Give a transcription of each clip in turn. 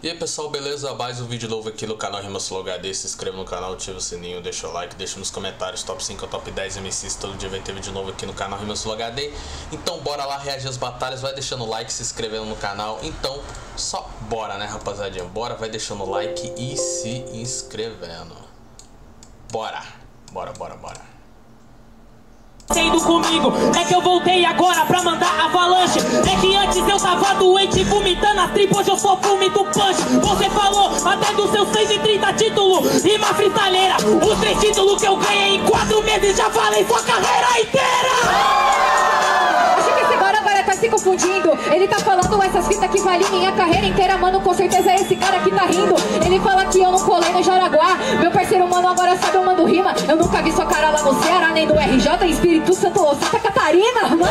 E aí pessoal, beleza? Mais um vídeo novo aqui no canal Rimas Flow HD. Se inscreva no canal, ativa o sininho, deixa o like, deixa nos comentários top 5 ou top 10 MCs. Todo dia vai ter vídeo novo aqui no canal Rimas Flow HD. Então bora lá reagir às batalhas, vai deixando o like, se inscrevendo no canal. Então só bora, né rapaziadinha? Bora, vai deixando o like e se inscrevendo. Bora, bora, bora, bora. Indo comigo, é que eu voltei agora pra mandar avalanche. É que antes eu tava doente, vomitando as tripas, hoje eu sou fume do punch. Você falou até dos seus 130 títulos, rima freestyleira. Os 3 títulos que eu ganhei em 4 meses, já falei sua carreira inteira. Acho que esse agora tá se confundindo. Ele tá falando essas fitas que vale minha carreira inteira. Mano, com certeza é esse cara que tá rindo. Ele fala que eu não colei no Jaraguá. Meu parceiro, mano, agora sabe eu mando rima. Eu nunca vi sua cara lá no Ceará, nem no RJ, Espírito Santo ou Santa Catarina, mano.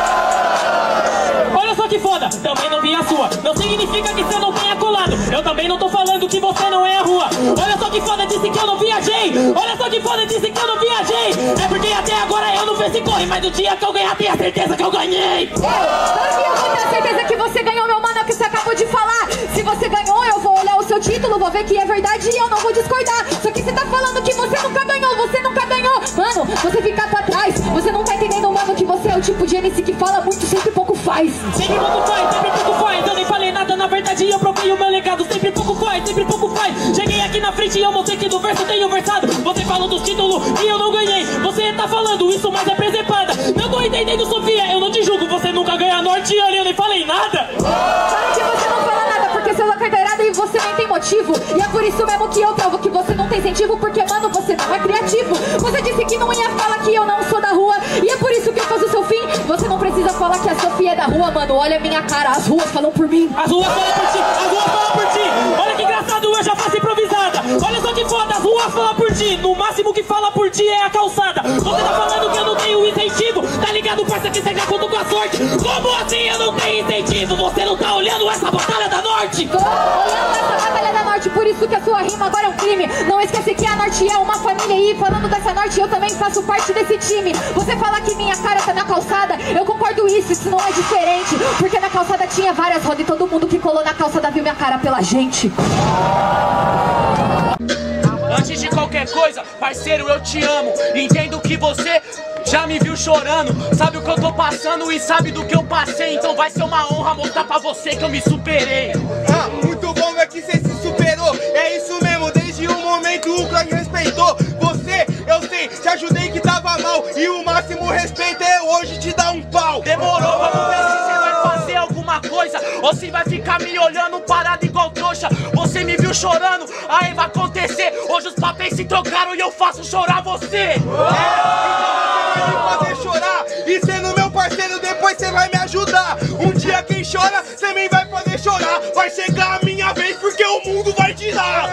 Olha só que foda, também não vi a sua. Não significa que você não tenha colado. Eu também não tô falando que você não é a rua. Olha só que foda, disse que eu não viajei. Olha só que foda, disse que eu não viajei. É porque até agora eu não fiz esse corre, mas no dia que eu ganhar, tenha certeza que eu ganhei. Claro que eu vou ter certeza que você ganhou, meu mano, é o que você acabou de falar. Se você ganhou, eu vou olhar o seu título, vou ver que é verdade e eu não vou discordar. Só que você tá falando que você nunca ganhou, você nunca ganhou. Mano, você fica pra trás, você não tá entendendo, mano, que você é o tipo de MC que fala muito, sempre pouco faz. Sempre pouco faz, sempre pouco faz. Eu nem falei nada, na verdade eu provei o meu legado. Sempre pouco faz, sempre pouco faz. Cheguei aqui na frente e eu mostrei que do verso eu tenho versado. Você falou dos títulos que eu não ganhei. Você tá falando isso, mas é presepada. Não tô entendendo, Sofia, eu não te julgo. Você nunca ganha norte e eu nem falei nada. Claro que você não fala nada, porque seu é carteirada e você nem tem motivo. E é por isso mesmo que eu provo que você não tem incentivo, porque, mano, você não é criativo. Você disse que não ia falar que eu não sou da rua, e é por isso que eu faço o seu fim. Você não precisa falar que a Sofia é da rua, mano. Olha a minha cara, as ruas falam por mim. As ruas falam por ti, as ruas falam por ti. Olha que engraçado, eu já faço improvisada. Olha só que foda, as ruas falam por ti. No máximo que fala por ti é a calçada. Você tá falando que eu não tenho incentivo. Tá ligado, parça, que você já conta com a sorte. Como assim eu não tenho incentivo? Você não tá olhando essa batalha da Norte? Tô olhando essa batalha da Norte, por isso que a sua rima agora é um crime. Não esquece que a Norte é uma família e falando dessa Norte eu também faço parte desse time. Você fala que minha cara tá na calçada, eu concordo isso não é diferente. Porque na calçada tinha várias rodas e todo mundo que colou na calçada viu minha cara pela gente. Antes de qualquer coisa, parceiro, eu te amo. Entendo que você já me viu chorando, sabe o que eu tô passando e sabe do que eu passei. Então vai ser uma honra mostrar pra você que eu me superei. Muito bom é que você se superou. É isso mesmo, desde o momento o clã respeitou você. Eu sei, te ajudei que tava mal, e o máximo respeito é hoje te dar um pau. Demorou, vamos ver se você vai fazer alguma coisa ou se vai ficar me olhando parado igual trouxa. Você me viu chorando, aí vai acontecer. Hoje os papéis se trocaram e eu faço chorar você. Vai me fazer chorar, e sendo meu parceiro depois você vai me ajudar. Um dia quem chora também vai fazer chorar. Vai chegar a minha vez porque o mundo vai te dar.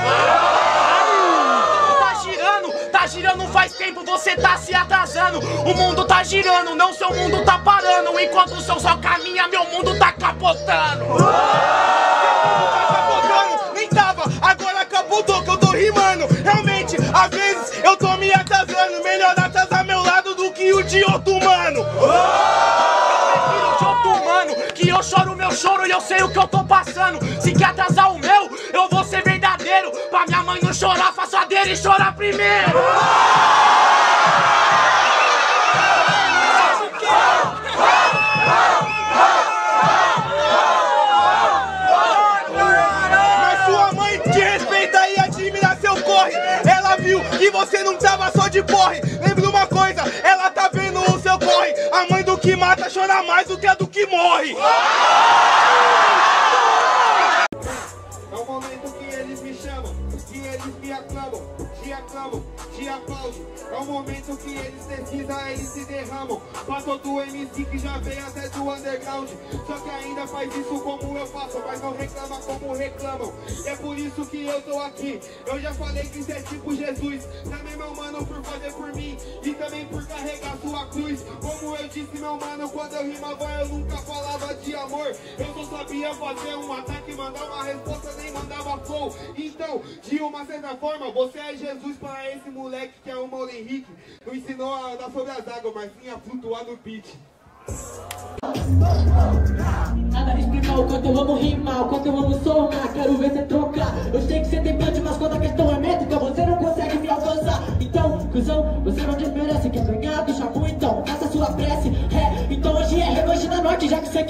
Tá girando faz tempo, você tá se atrasando. O mundo tá girando, não seu mundo tá parando. Enquanto o seu só caminha, meu mundo tá capotando. Tá capotando, nem tava, agora capotou que eu tô rimando. Realmente, às vezes eu tô me atrasando. Melhor atrasar meu lado do que o de outro mano. Eu prefiro de outro mano, que eu choro o meu choro e eu sei o que eu tô passando. Se quer atrasar o meu, eu vou ser verdadeiro. Pra minha mãe não chorar, faço a dele chorar primeiro. Mas sua mãe te respeita e admira seu corre. Ela viu que você não tava só de porre. Lembra uma coisa, ela tá vendo o seu corre. A mãe do que mata chora mais do que a do que morre. É o momento que eles me chamam, que eles me aclamam, te aplaudem. É o momento que eles precisam, eles se derramam. Pra todo MC que já veio até do underground. Só que ainda faz isso como eu faço, mas não reclama como reclamam. É por isso que eu tô aqui. Eu já falei que isso é tipo Jesus. Também meu mano por fazer por mim, e também por carregar sua cruz. Como eu disse meu mano, quando eu rimava eu nunca falava de amor. Eu só sabia fazer um ataque, mandar uma resposta, nem mandava flow. Então, de uma certa forma, você é Jesus para esse moleque que é o Mauro Henrique. Não ensinou a andar sobre as águas, mas sim a flutuar no beat. Nada explicar o quanto eu amo rimar, o quanto eu amo somar. Quero ver você trocar.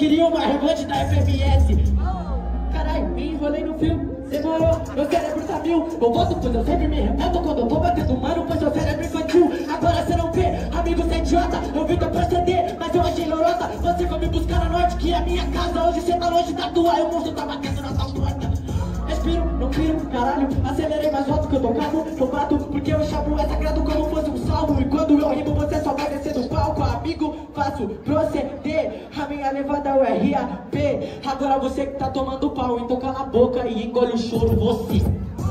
queria uma revanche da FMS. Caralho, me enrolei no fio. Demorou, meu cérebro tá mil. Eu volto, pois eu sempre me revolto quando eu tô batendo mano, pois meu cérebro infantil. Agora cê não vê, amigo, cê é idiota. Eu vim teu proceder, mas eu achei lorota. Você foi me buscar na norte, que é a minha casa. Hoje cê tá longe da tua, e o monstro tá batendo na tua porta. Respiro, não piro, caralho. Acelerei mais alto que eu tô calmo. Eu bato porque eu chamo é sagrado como fosse um salmo. E quando eu rimo você só vai descer do palco. Amigo, faço proceder. A minha levada é o RAP. Agora você que tá tomando pau, então cala a boca e engole o choro você.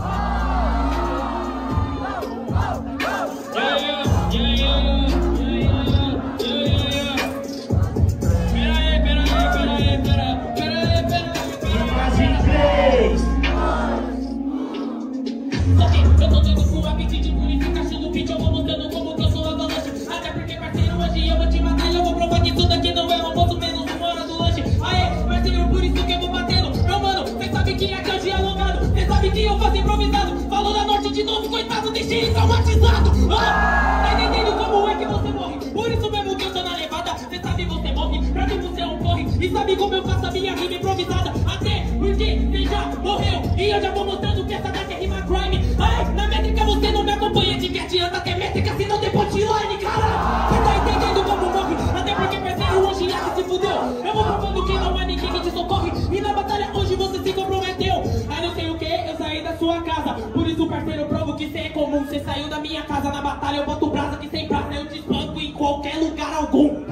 Eu tô dando full apetite, por isso cachorro do vídeo eu vou mostrando como que eu sou avalanche. Até porque, parceiro, hoje eu vou te matar e eu vou provar que isso daqui não é um ponto menos uma hora do lanche. Aê, parceiro, por isso que eu vou batendo. Meu mano, cê sabe que aqui é o dialogado. Cê sabe que eu faço improvisado. Falou da norte de novo, coitado, deixei ele traumatizado. Tá entendendo como é que você morre? Por isso mesmo que eu tô na levada. Cê sabe, você morre, pra mim você é um porre. E sabe como eu faço a minha rima improvisada? Até porque cê já morreu. E eu já vou mostrando que essa daqui é rima crime. Na métrica você não me acompanha, de que adianta ter métrica se não tem punchline, cara? Você tá entendendo como morre? Até porque parceiro, hoje é que se fudeu. Eu vou provando que não há ninguém que te socorre. E na batalha hoje você se comprometeu. Aí não sei o que, eu saí da sua casa. Por isso, parceiro, eu provo que cê é comum. Cê saiu da minha casa na batalha, eu boto brasa que sem praça eu te espanco em qualquer lugar algum.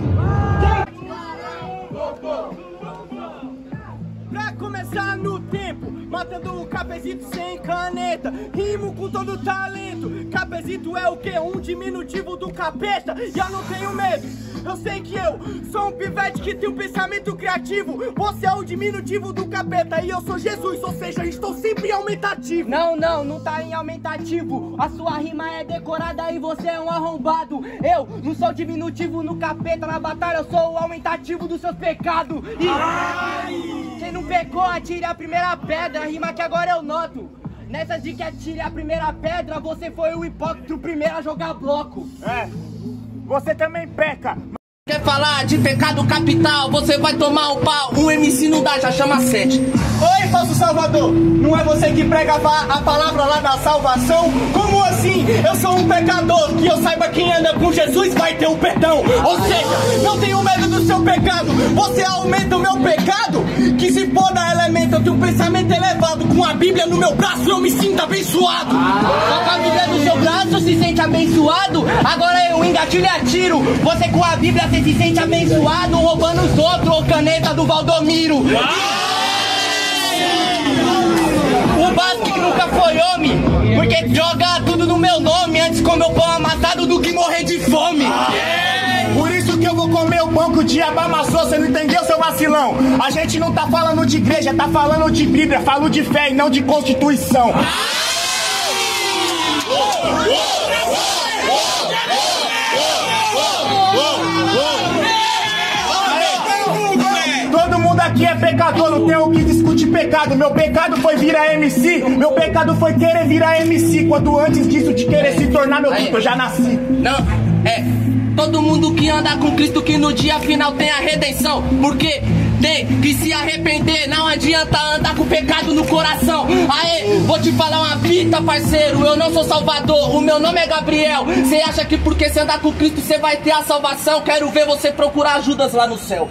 Pra começar no tempo, matando o Capezito sem caneta. Rimo com todo talento. Capezito é o que? Um diminutivo do capeta. E eu não tenho medo. Eu sei que eu sou um pivete que tem um pensamento criativo. Você é o diminutivo do capeta e eu sou Jesus, ou seja, estou sempre em aumentativo. Não tá em aumentativo. A sua rima é decorada e você é um arrombado. Eu não sou diminutivo no capeta. Na batalha eu sou o aumentativo dos seus pecados. E quem não pecou, atire a primeira pedra. Rima que agora eu noto. Nessa de que atire a primeira pedra, você foi o hipócrita, o primeiro a jogar bloco. Você também peca. Quer falar de pecado capital, você vai tomar um pau. Um MC não dá, já chama 7. Oi, falso salvador, não é você que pregava a palavra lá da salvação? Como assim? Eu sou um pecador, que eu saiba quem anda com Jesus vai ter o perdão. Ou seja, não tenho medo do seu pecado, você aumenta o meu pecado? Que se foda, elemento, eu tenho um pensamento elevado. Com a Bíblia no meu braço eu me sinto abençoado. Só com a Bíblia no seu braço se sente abençoado. Agora eu engatilho e atiro. Você com a Bíblia você se sente abençoado, roubando os outros, ou caneta do Valdomiro. O Basque nunca foi homem, porque joga tudo no meu nome. Antes comer o pão amassado do que morrer de fome. Por isso que eu vou comer o pão que o diabo amassou, você não entendeu, seu vacilão? A gente não tá falando de igreja, tá falando de Bíblia. Falo de fé e não de Constituição. Todo mundo aqui é pecador, não tem o que discutir pecado. Meu pecado foi virar MC, meu pecado foi querer virar MC. Quando antes disso de querer se tornar meu puto, eu já nasci. Não, todo mundo que anda com Cristo que no dia final tem a redenção. Porque tem que se arrepender, não adianta andar com pecado no coração. Aê, vou te falar uma fita, parceiro, eu não sou salvador, o meu nome é Gabriel. Cê acha que porque você andar com Cristo você vai ter a salvação? Quero ver você procurar Judas lá no céu.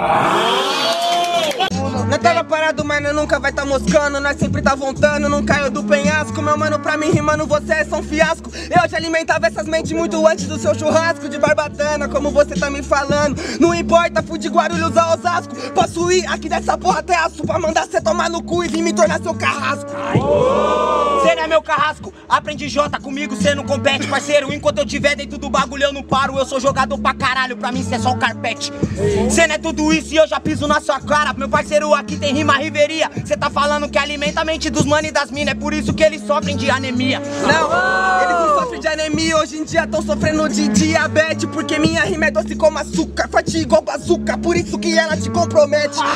Nós tava parado, mas nós nunca vai tá moscando. Nós sempre tá voltando, não caiu do penhasco. Meu mano, pra mim rimando você é só um fiasco. Eu já alimentava essas mentes muito antes do seu churrasco de barbatana, como você tá me falando. Não importa, fui de Guarulhos a Osasco. Posso ir aqui dessa porra até aço pra mandar cê tomar no cu e vir me tornar seu carrasco. Cê não é meu carrasco, aprendi Jota comigo, cê não compete, parceiro. Enquanto eu tiver dentro do bagulho eu não paro. Eu sou jogador pra caralho, pra mim cê é só o carpete. Cê não é tudo isso e eu já piso na sua cara. Meu parceiro, aqui tem rima riveria. Cê tá falando que alimenta a mente dos mano e das mina. É por isso que eles sofrem de anemia. Não, eles não sofrem de anemia. Hoje em dia tão sofrendo de diabetes, porque minha rima é doce como açúcar, forte igual bazuca, por isso que ela te compromete. Cê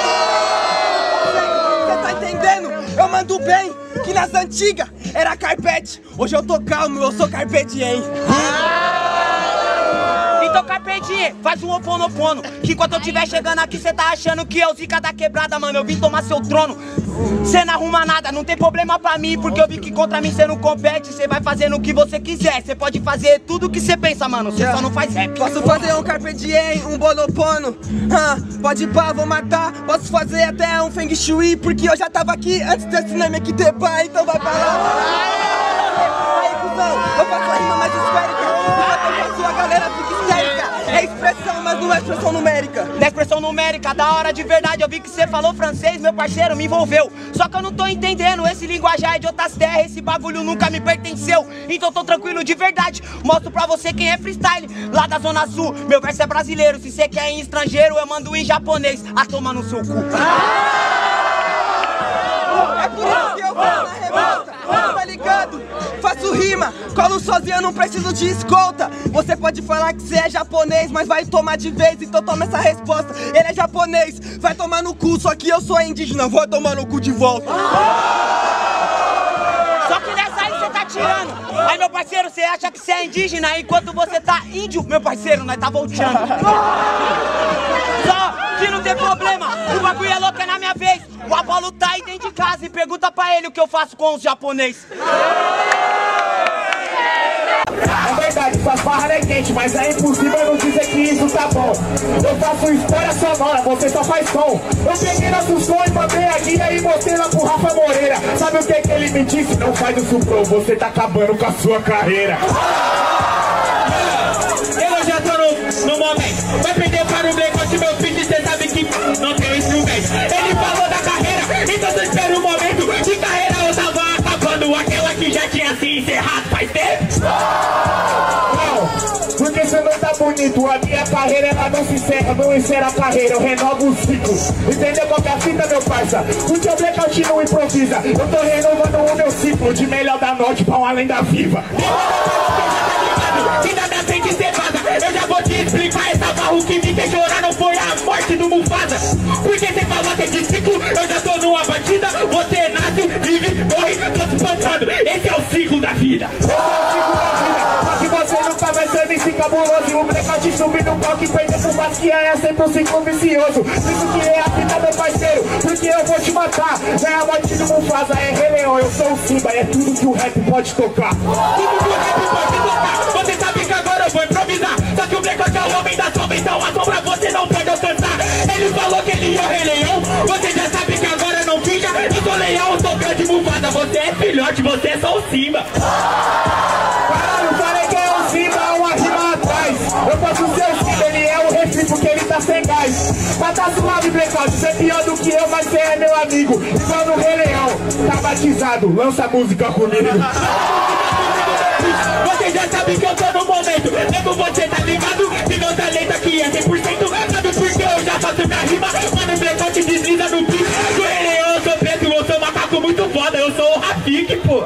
tá entendendo? Eu mando bem, que nas antigas era carpete. Hoje eu tô calmo, eu sou carpe diem. Então carpe DJ, faz um oponopono. Que enquanto eu tiver chegando aqui, cê tá achando que eu zica da quebrada, mano. Eu vim tomar seu trono. Cê não arruma nada, não tem problema pra mim, porque eu vi que contra mim cê não compete. Cê vai fazendo o que você quiser. Cê pode fazer tudo o que cê pensa, mano. Cê só não faz rap. Posso fazer um carpe diem, um bonopono. Pode pá, vou matar. Posso fazer até um feng shui, porque eu já tava aqui antes desse nome aqui ter pá, então vai pra lá. Aí, cuzão, eu faço a rima mais esférica. Eu faço a galera fica histérica. É expressão, mas não é expressão numérica. Não é expressão numérica, da hora de verdade. Eu vi que você falou francês, meu parceiro, me envolveu. Só que eu não tô entendendo, esse linguajar é de outras terras. Esse bagulho nunca me pertenceu. Então tô tranquilo de verdade. Mostro pra você quem é freestyle. Lá da Zona Sul, meu verso é brasileiro. Se você quer em estrangeiro, eu mando em japonês. A toma no seu cu. É por isso que eu vou na revolta, tá ligado? Faço rima, colo sozinho, eu não preciso de escolta. Você pode falar que você é japonês, mas vai tomar de vez, então toma essa resposta. Ele é japonês, vai tomar no cu, só que eu sou indígena, vou tomar no cu de volta. Só que nessa aí você tá tirando. Aí, meu parceiro, você acha que você é indígena, enquanto você tá índio, meu parceiro, nós tá volteando. Só que não tem problema, o bagulho é louco, é na minha vez. O Apolo tá aí dentro de casa e pergunta pra ele o que eu faço com os japoneses. É verdade, suas barras é quente, mas é impossível não dizer que isso tá bom. Eu faço história sonora, você só faz som. Eu peguei nosso som e mandei a guia e mostrei lá pro Rafa Moreira. Sabe o que ele me disse? Não faz isso pro, você tá acabando com a sua carreira. Eu já tô no momento. Vai perder para o Black, meu filho, cê sabe que não tem instrumento. Ele falou da carreira, então eu espero um momento. De carreira eu tava acabando, aquela que já tinha se encerrado faz tempo. Não, porque você não tá bonito. A minha carreira ela não se encerra, não encerra a carreira, eu renovo o ciclo. Entendeu qual que é a fita, meu parça? Porque o Blackout não improvisa. Eu tô renovando o meu ciclo de melhor da norte pra uma lenda viva. Ainda da frente cê vaza. Eu já vou te explicar, essa barro que me fez chorar não foi a morte do Mufasa. Porque cê falou que é de ciclo, eu já tô numa batida. Você nasce, vive, morre, tô te espantando. Esse é o ciclo da vida. Esse é o ciclo da vida. Só que você nunca vai ser MC cabuloso. E o Blackout subir no palco e perder pro Basquiat é sempre um ciclo vicioso. Isso que é a fita, meu parceiro, porque eu vou te matar. Não é a morte do Mufasa, é Rei Leão, eu sou o Simba. É tudo que o rap pode tocar. Tudo que o rap pode tocar. Você sabe que agora eu vou improvisar. Só que o Blackout é o homem da sombra, então a sombra você não pode alcançar. Ele falou que ele é o Rei Leão. Você já sabe que agora não fica. Eu sou leão, eu sou grande Mufasa. Você é filhote, você é só o Simba. Caralho, falei que é o Simba, uma rima atrás. Eu posso ser o Simba, ele é o refri porque ele tá sem gás. Mas tá suave, Blackout, você é pior do que eu, mas você é meu amigo. Igual no Rei Leão, tá batizado, lança a música comigo. Você já sabe que eu tô no momento. Lembro você tá ligado? Que meu talento aqui é 100%. Sabe por que eu já faço minha rima? Mano, o Blackout desliza no beat. Do Rei Leão, eu sou preto, eu sou macaco muito foda. Eu sou o Rafik, pô.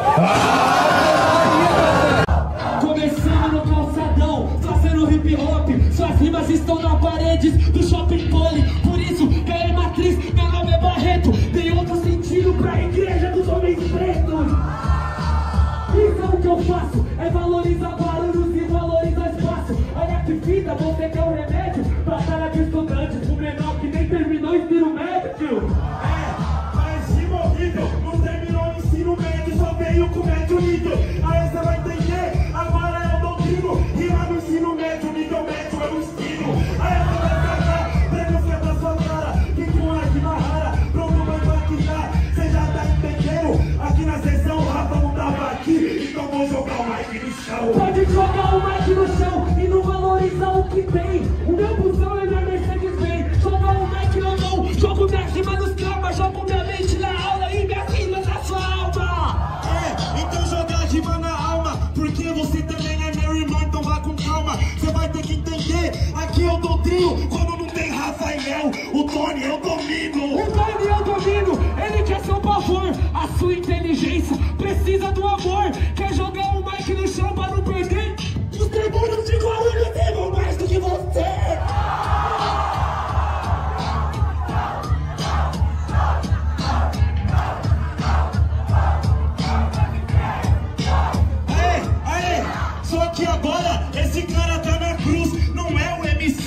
Começando no calçadão, fazendo hip hop. Suas rimas estão na paredes do shopping pole. Por isso, ganhei matriz, meu nome é Barreto. Tem outro sentido pra igreja dos homens pretos. Isso é o que eu faço, é valorizar barulhos e valorizar espaço. Olha que fita, você quer um remédio? Batalha de estudantes, o menor que nem terminou o ensino médio. Mas de morrido, não terminou o ensino médio, só veio com médio nível. Aí você vai entender, agora é o doutrino. E lá no ensino médio, nível médio é o ensino. Aí você vai sacar, preconceito da sua cara. Que com arte na rara, pronto vai batizar. Você já tá entendendo? Aqui na sessão, o Rafa não tava aqui. Então vou jogar o mic no chão. Pode jogar o mic no chão e não valorizar o que tem. O meu busão é minha Mercedes Benz. Jogar o mic na mão, jogo minha rima nos traumas. Jogo minha mente na aula e minha rima na sua alma. Então joga a rima na alma, porque você também é meu irmão, então vá com calma. Você vai ter que entender, aqui eu dou trio. Quando não tem Rafael, o Tony eu domino. O Tony eu domino, ele quer seu pavor. A sua inteligência precisa do amor. Quer jogar o mic no chão pra não perder? Os tribunos de Guarulhos têm mais do que você. Só que agora esse cara tá na cruz, não é o MC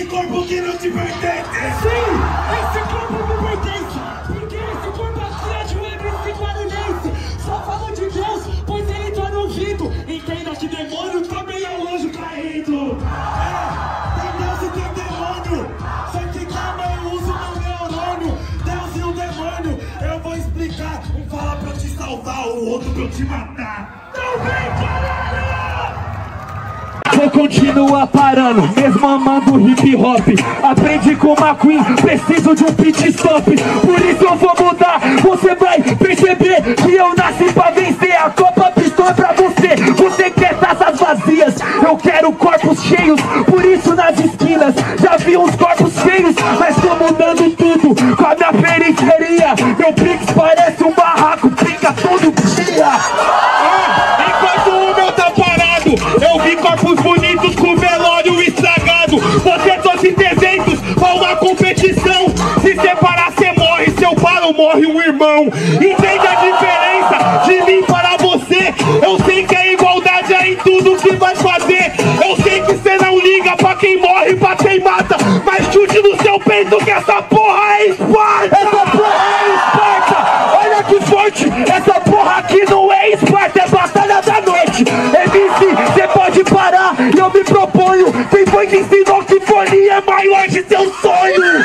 corpo que não te pertence. Sim, esse corpo me pertence. Porque esse corpo aqui é de um MC guarulhense. Só falo de Deus, pois ele tá no ouvido. Entenda que demônio também é um anjo caído. Tem Deus e tem demônio. Só que calma, eu uso meu neurônio. Deus e o demônio, eu vou explicar. Um fala pra te salvar, o outro pra te matar. Não vem, caralho! Vou continuar parando, mesmo amando hip hop. Aprendi com a Queen, preciso de um pit stop. Por isso eu vou mudar, você vai perceber que eu nasci pra vencer. A Copa Pistol é pra você, você quer taças vazias. Eu quero corpos cheios, por isso nas esquinas já vi uns corpos cheios. Mas tô mudando tudo com a minha periferia. Meu Pix parece um barraco, fica todo dia. Enquanto o meu tá parado, eu vi corpos bonitos com velório estragado. Você trouxe 300 pra uma competição. Se separar cê morre, se eu paro morre um irmão. Entenda a diferença de mim para você. Eu sei que a igualdade é em tudo que vai fazer. Eu sei que cê não liga pra quem morre, pra quem mata. Mas chute no seu peito que essa porra é Esparta. Essa porra é Esparta. Olha que forte, essa porra aqui não é Esparta, é batalha da noite. MC, cê pode parar e eu me proponho. Quem foi que ensinou que folia é maior de seu sonho?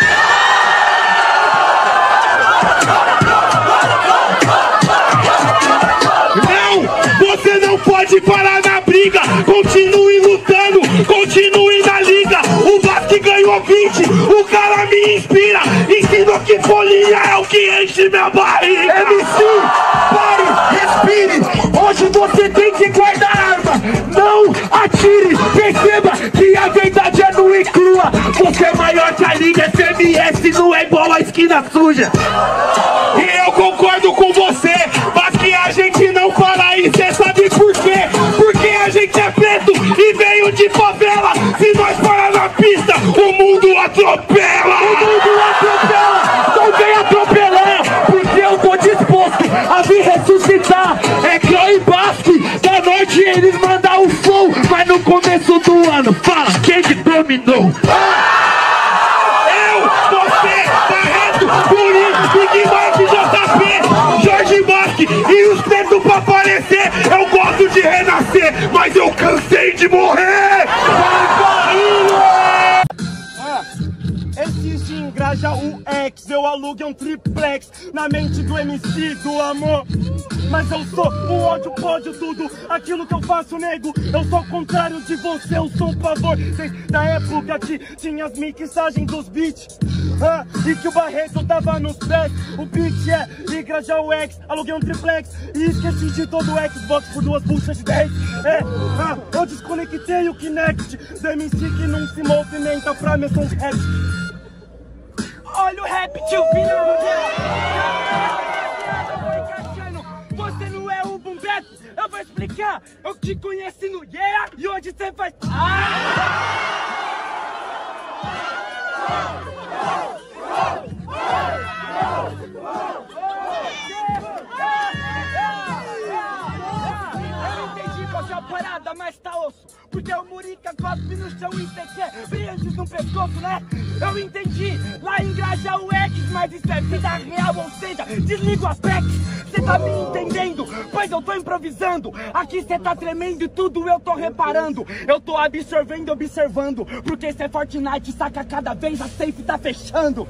Não, você não pode parar na briga. Continue lutando, continue na liga. O Basque ganhou 20, o cara me inspira. Ensinou que folia é o que enche minha barriga. MC, pare, respire. Hoje você tem que guardar arma, não atire. Perceba que a verdade é nua e crua. Você é maior que a liga FMS, não é igual a esquina suja. E eu concordo com você, mas que a gente não para aí, cê sabe por quê? Porque a gente é preto e veio de favela. Se nós parar na pista, o mundo atropela. O mundo atropela, não vem atropelar. Porque eu tô disposto a vir ressuscitar. É Cló e Basque, da Norte eles mandam o flow. Mas no começo do ano, fala, quem que dominou? Eu, você, Barreto, Guri, Big Mark, JP, Jorge Basque e os pretos pra aparecer. Eu gosto de renascer, mas eu cansei de morrer. Existe em Grajaú X, eu aluguei um triplex na mente do MC do amor. Mas eu sou o ódio, pode tudo aquilo que eu faço, nego. Eu sou o contrário de você, eu sou um pavor. Desde da época que tinha as mixagens dos beats, e que o Barreto tava nos pés. O beat é de Grajaú X, aluguei um triplex e esqueci de todo o Xbox por 2 buchas de 10. Eu desconectei o Kinect do MC que não se movimenta pra meus sons rap. Olha o rap, tio Pinão. Você não é o Boom Bap, eu vou explicar. Eu te conheci no Yeah e hoje você faz... Eu entendi qual é a parada, mas tá osso. Porque o Murica cospe no chão e cê quer brilhantes no pescoço, né? Eu entendi, lá em Grajaú X, mas isso é vida real, ou seja, desliga o Apex. Cê tá me entendendo? Pois eu tô improvisando. Aqui cê tá tremendo e tudo eu tô reparando. Eu tô absorvendo, observando. Porque cê é Fortnite, saca cada vez a safe tá fechando.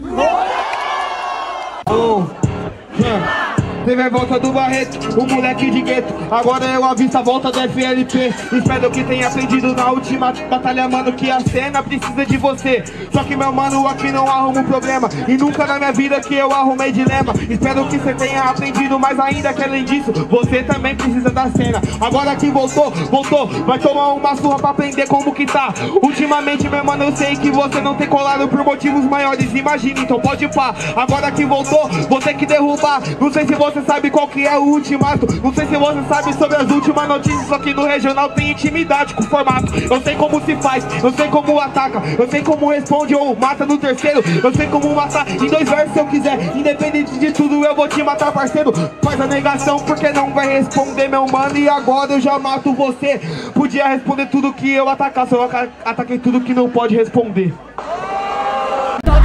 Teve a volta do Barreto, o moleque de gueto. Agora eu aviso a volta do FLP. Espero que tenha aprendido na última batalha, mano, que a cena precisa de você. Só que, meu mano, aqui não arrumo problema. E nunca na minha vida que eu arrumei dilema. Espero que você tenha aprendido, mas ainda que além disso, você também precisa da cena. Agora que voltou, vai tomar uma surra pra aprender como que tá. Ultimamente, meu mano, eu sei que você não tem colado por motivos maiores. Imagina, então pode pá. Agora que voltou, vou ter que derrubar. Não sei se você sabe qual que é o ultimato. Não sei se você sabe sobre as últimas notícias. Só que no regional tem intimidade com o formato. Eu sei como se faz, eu sei como ataca, eu sei como responde ou mata no terceiro. Eu sei como matar em 2 versos se eu quiser. Independente de tudo eu vou te matar, parceiro. Faz a negação porque não vai responder, meu mano. E agora eu já mato você. Podia responder tudo que eu atacar, só eu ataquei tudo que não pode responder.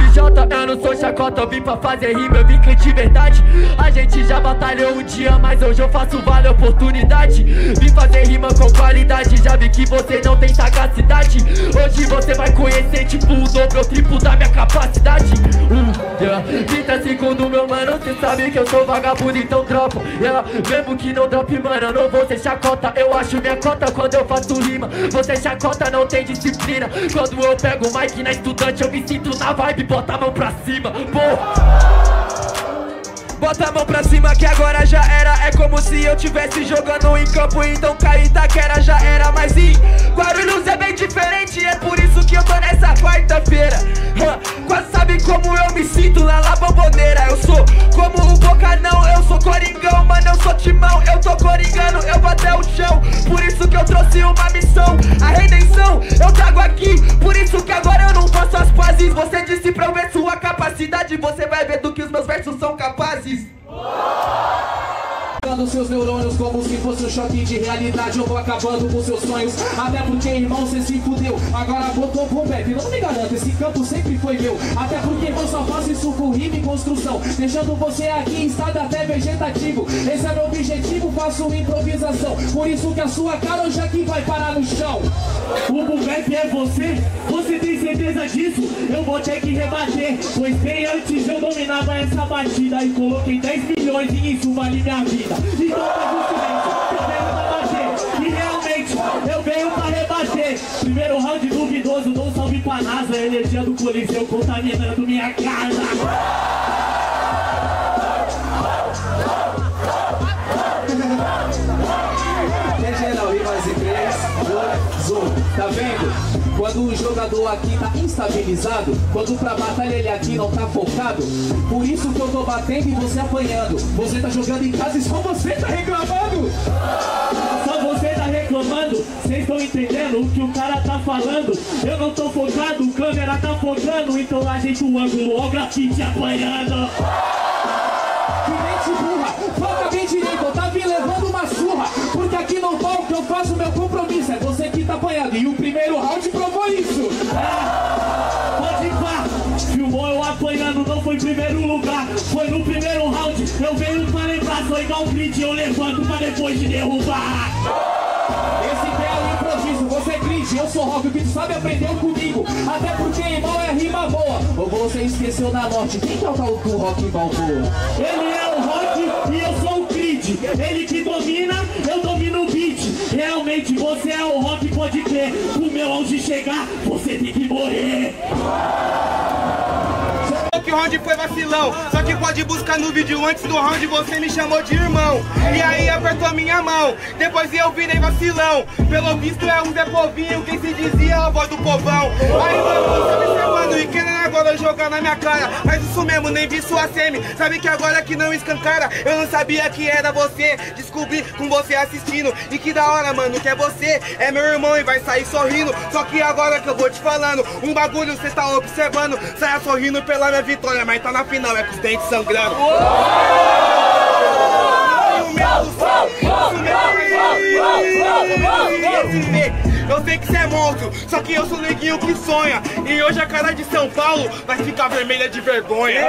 RJ, eu não sou chacota, eu vim pra fazer rima, eu vim de verdade. A gente já batalhou um dia, mas hoje eu faço vale a oportunidade. Vim fazer rima com qualidade, já vi que você não tem sagacidade. Hoje você vai conhecer tipo o dobro ou triplo da minha capacidade. 30 segundos, meu mano, cê sabe que eu sou vagabundo, então dropa. Mesmo que não drope, mano, eu não vou ser chacota. Eu acho minha cota quando eu faço rima. Você chacota, não tem disciplina. Quando eu pego o mic na estudante, eu me sinto na vibe, bota a mão pra cima, bota a mão pra cima que agora já era. É como se eu tivesse jogando em campo, então cair Itaquera já era. Mas em Guarulhos é bem diferente, é por isso que eu tô nessa quarta-feira. Quase sabe como eu me sinto lá na Bomboneira. Eu sou como o Boca não, eu sou coringão, mano, eu sou timão. Eu tô coringando, eu vou até o chão. Por isso que eu trouxe uma missão, a redenção eu trago aqui. Por isso que agora eu não faço as pazes. Você disse pra eu ver sua capacidade, você vai ver do que os meus versos são capazes. Seus neurônios como se fosse um choque de realidade. Eu vou acabando com seus sonhos, até porque, irmão, cê se fudeu. Agora botou pro Pepe, não me garanto, esse campo sempre foi meu. Até porque eu só faço isso com rima e construção, deixando você aqui em estado até vegetativo. Esse é meu objetivo, faço improvisação. Por isso que a sua cara hoje aqui vai parar no chão. O Bubep é você? Você tem certeza disso? Eu vou ter que rebater, pois bem antes eu dominava essa batida e coloquei 10 milhões e isso vale minha vida. Então tá justamente, eu venho pra bater. E realmente, eu venho pra rebater. Primeiro round duvidoso, dou um salve pra NASA. A energia do Coliseu contaminando minha casa. Regional Rimas em 3, 2, 1. Tá vendo? Quando o jogador aqui tá instabilizado, quando pra batalha ele aqui não tá focado. Por isso que eu tô batendo e você apanhando. Você tá jogando em casa e só você tá reclamando. Só você tá reclamando. Vocês estão entendendo o que o cara tá falando? Eu não tô focado, o câmera tá focando. Então ajeita o ângulo, ó o grafite apanhando. Que mente burra, foca bem direito, eu tava levando uma surra. Porque aqui no palco eu faço meu compromisso. É você que tá apanhando e o primeiro round provou isso. Pode ir pá, filmou eu apanhando, não foi em primeiro lugar. Foi no primeiro round, eu venho pra lembrar. Sou igual um grid, eu levanto pra depois de derrubar. Esse que é o improviso, você é grid, eu sou rock, o que tu sabe aprendeu comigo. Até porque irmão é rima boa. Ou você esqueceu da norte, quem que é o tal do Rock Balboa? Ele é o rock e eu sou o grid. Ele que domina, eu domino o beat. Realmente você é o rock, pode crer. O meu onde chegar, você tem que morrer. Que o round foi vacilão, só que pode buscar no vídeo. Antes do round você me chamou de irmão, e aí apertou minha mão, depois eu virei vacilão. Pelo visto é um Zé Povinho, quem se dizia a voz do povão. Aí mano, você me chamando e querendo agora jogar na minha cara. Mas isso mesmo, nem vi sua semi. Sabe que agora que não escancara, eu não sabia que era você. Descobri com você assistindo, e que da hora mano, que é você. É meu irmão e vai sair sorrindo. Só que agora que eu vou te falando um bagulho, cê tá observando. Saia sorrindo pela minha vitória, mas tá na final, é com os dentes sangrando. Eu sei que cê é monstro, só que eu sou neguinho que sonha. E hoje a cara de São Paulo vai ficar vermelha de vergonha.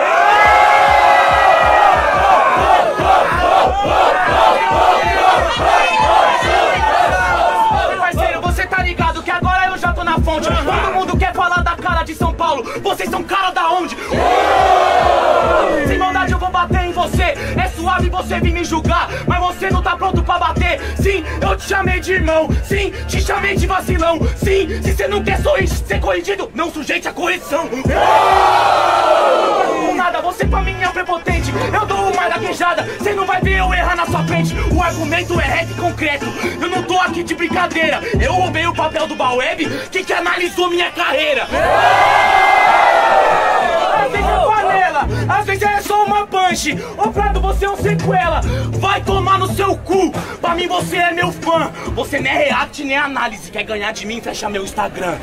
Parceiro, você tá ligado que agora eu já tô na fonte. Todo mundo quer falar da cara de São Paulo. Vocês são cara da onde? Sem maldade eu vou bater em você. É suave você vir me julgar, mas você não tá pronto pra bater. Sim, eu te chamei de irmão. Sim, te chamei de vacilão. Sim, se você não quer ser corrigido, não sujeite a correção. Com nada, você pra mim é um prepotente. Eu dou uma gaguejada, você não vai ver eu errar na sua frente. O argumento é reto e concreto. Eu não tô aqui de brincadeira. Eu roubei o papel do Baweb, que analisou minha carreira. Às vezes é panela, às vezes é só uma punch. Ô Prado, você é um sequela. Vai tomar no seu cu. Pra mim você é meu fã. Você nem é react nem análise. Quer ganhar de mim, fecha meu Instagram.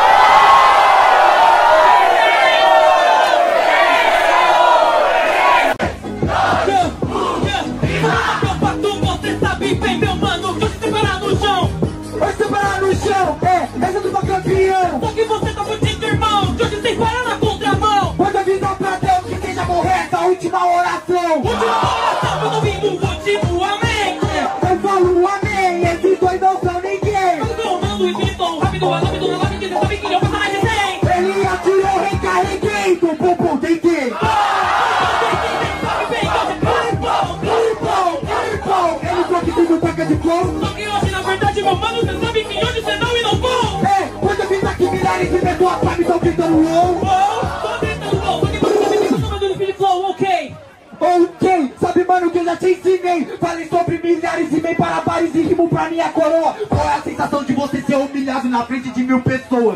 Você sabe bem, meu mano, que se parar no chão. Vai se parar no chão, essa do campeão. Só que você tá fudido, irmão, que hoje sem parar na contramão. Ok, sabe mano que eu já te ensinei. Falei sobre milhares e meio para bares e rimo pra minha coroa. Qual é a sensação de você ser humilhado na frente de 1000 pessoas?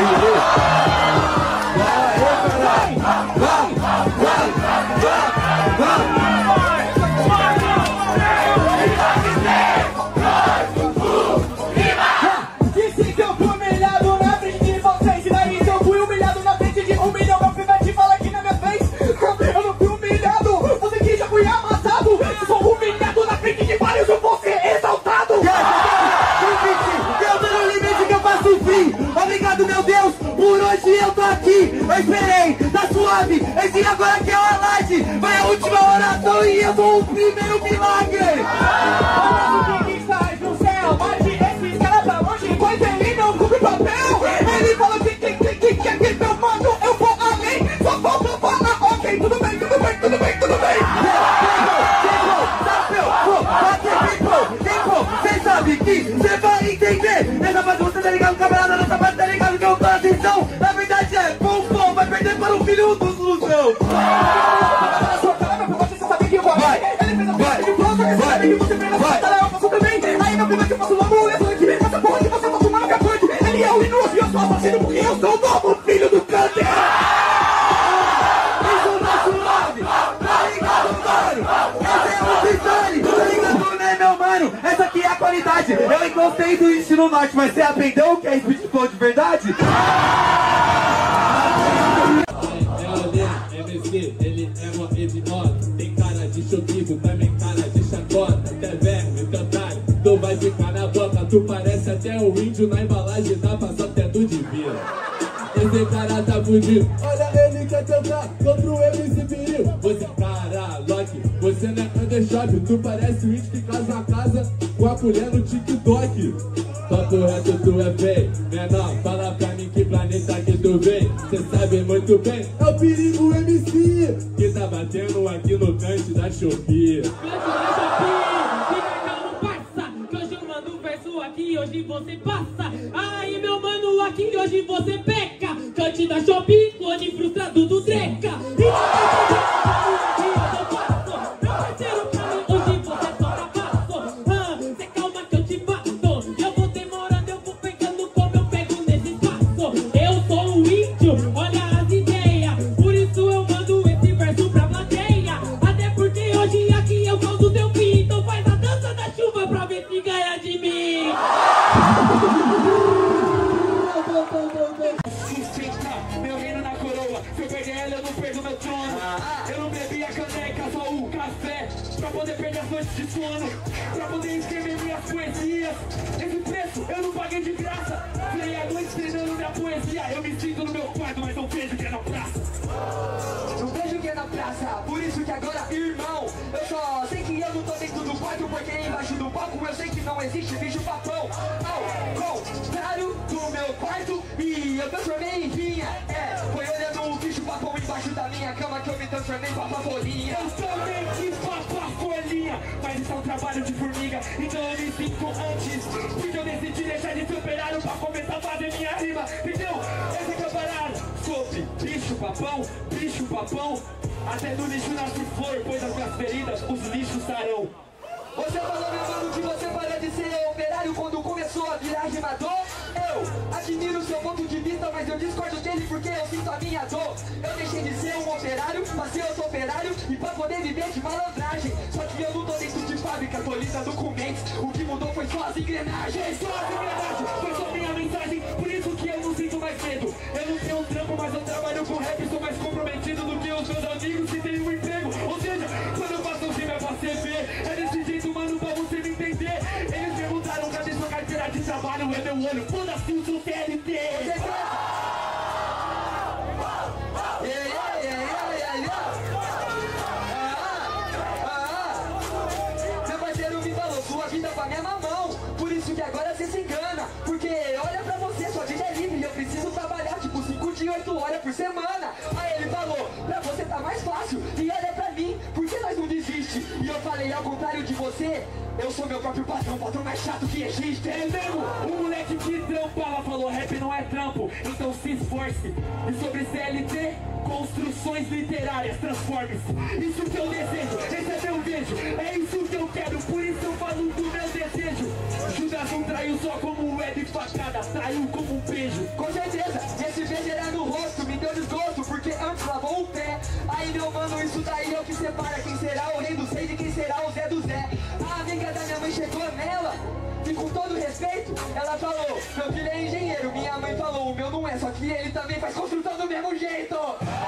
Disse que eu fui humilhado na frente de vocês. E daí se eu fui humilhado na frente de 1 milhão, meu pivete fala aqui na minha frente. Eu não fui humilhado, você que já foi amassado. Eu sou humilhado na frente de vários, eu vou ser exaltado. Eu tô no limite que eu faço fim. Obrigado meu Deus, por hoje eu tô aqui. Eu esperei, tá suave, esse agora que é o alarde. Vai a última oração e eu dou o primeiro milagre. O que sai no céu, bate esse cara pra longe, pois ele não cumpre papel. Ele falou que meu mano, eu vou além. Só falta falar, ok, tudo bem, tudo bem, tudo bem, tudo bem. Cê sabe que cê vai entender. Nessa parte você tá ligado, camarada, nessa parte tá ligado que eu tô atenção. Na verdade é bom, vai perder para o filho do Luzão. Você sabe que eu vou. Ele fez a porra de pronto, você sabe que você fez a batalha, eu faço também. Aí meu primo que eu faço logo, eu tô aqui, essa porra que você tá fumando capante. Ele é o inútil, eu sou assassino porque eu sou o novo filho do câncer. Isso tá suave, tá ligado, mano? Esse é o detalhe, tá ligado, né, meu mano? Essa aqui é a qualidade. Eu encostei do ensino norte, mas você aprendeu o que é speed flow de verdade? Ele é mó idiota, tem cara de choquido, também cara de chacota. Até verme, cantário, tu vai ficar na boca. Tu parece até o índio na embalagem da passatempo de vida. Esse cara tá fudido, olha ele quer tentar contra o MC Viril. Você cara, Loki, você não é undershop. Tu parece o índio que casa a casa com a colher no TikTok. Papo reto, tu é feio, menor, fala pra mim que planeta que tu vem. Cê sabe muito bem, é o perigo MC que tá batendo aqui no cante da Shopee. Que hoje eu mando verso aqui, hoje você passa. Aí meu mano, aqui hoje você peca. Cante da Shopee, clone frustrado do Dreca. Meu reino na coroa, se eu perder ela eu não perdo meu trono. Eu não bebi a caneca, só o café, pra poder perder as noites de sono, pra poder escrever minhas poesias. Esse preço eu não paguei de graça. Virei a noite treinando minha poesia. Eu me sinto no meu quarto, mas não vejo que é na praça. Não vejo que é na praça, por isso que agora, irmão, eu só sei que eu não tô dentro do quarto, porque embaixo do palco eu sei que não existe bicho papão. Ao contrário do meu quarto, e eu transformei em vinha. Foi olhando o bicho papão embaixo da minha cama que eu me transformei em papafolinha. Eu também quis papafolinha, mas isso é um trabalho de formiga, então eu me sinto antes, porque eu decidi deixar de ser operário pra começar a fazer minha rima, entendeu? Essa que é a parada. Sobre bicho papão, até do lixo nasce flor, pois as minhas feridas os lixos sarão. Você falou, meu mano, que você parou de ser operário quando começou a virar rimador? Eu admiro seu ponto de vista, mas eu discordo dele porque eu sinto a minha dor. Eu deixei de ser um operário, passei a ser operário e pra poder viver de malandragem. Só que eu não tô dentro de fábrica, tô lidando com mentes. O que mudou foi só as engrenagens. Só as engrenagens, foi só minha mensagem. Por isso que eu não sinto mais medo. Eu não tenho um trampo, mas eu trabalho com rap. Sou mais comprometido do que os meus amigos que têm um emprego. Ou seja, quando eu faço um rima é pra você ver. É desse jeito, mano, pra você me entender. Eles perguntaram cadê sua carteira de trabalho. É meu olho, foda-se o seu CLT. Meu parceiro me falou, sua vida pra minha mamão. Por isso que agora você se engana. Porque olha pra você, sua vida é livre. Eu preciso trabalhar tipo 5 de 8 horas por semana. Aí ele falou, pra você tá mais fácil. E olha pra mim, por que nós não desiste? E eu falei, ao contrário de você, Eu sou meu próprio patrão, patrão mais chato que existe. É mesmo? Um moleque que trampava falou rap não é trampo, então se esforce. E sobre CLT, construções literárias, transforme-se. Isso que eu desejo, esse é meu beijo. É isso que eu quero, por isso eu falo do meu desejo. Judas não traiu só como web facada, traiu como um beijo. Com certeza, esse beijo era no rosto, me deu desgosto, porque antes lavou o pé. Aí meu mano, isso daí é o que separa quem será o rei do Zé de quem será o Zé do Zé. A amiga da minha mãe chegou nela e com todo respeito, ela falou: meu filho é engenheiro, minha mãe falou: o meu não é, só que ele também faz construção do mesmo jeito.